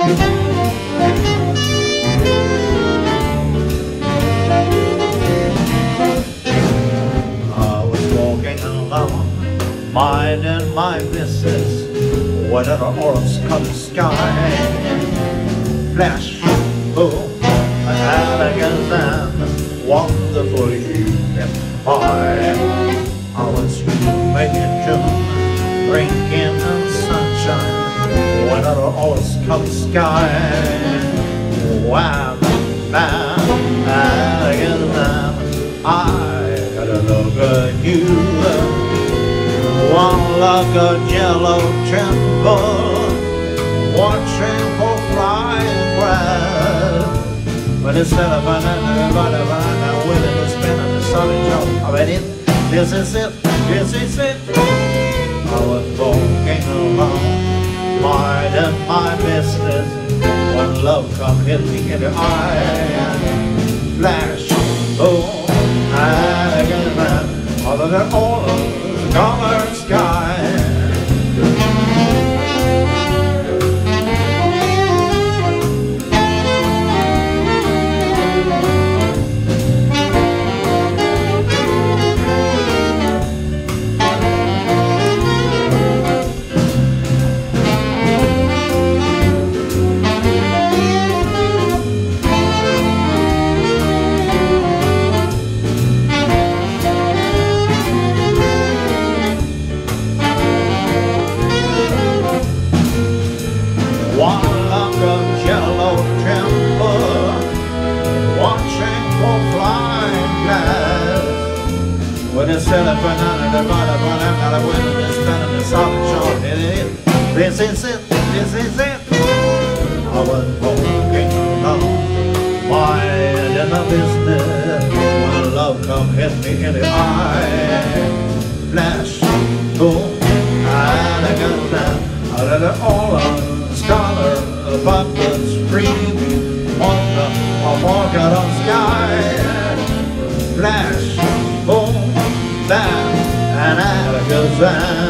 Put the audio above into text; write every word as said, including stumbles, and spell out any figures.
minding my business when an orange-colored sky flash, boom, and elegance and wonderful evening pie. I was making tune, drinking in sunshine when an orange-colored sky. Wow, man, elegance and I had a look at you. One like a yellow tremble, watching for flying grass. When it's set up and everybody around and willing to spin on the solid joke. I mean, it, this is it, this is it. I was walking along, minding my business, when love come hit me in the eye. Flash, boom, and again, man, other than all of colored sky. One lock of yellow temple, watching for flying glass. When it's set up and out of the bottom, but I'm not a winner, it's spinning the solid short. This is it, this is it. I was walking along, minding a business, when love come hit me in the eye. Flash, boom, and I got that, I let it all out. Scholar, butlers, free, wonder, a market on sky. Flash, boom, bam, and Alakazam.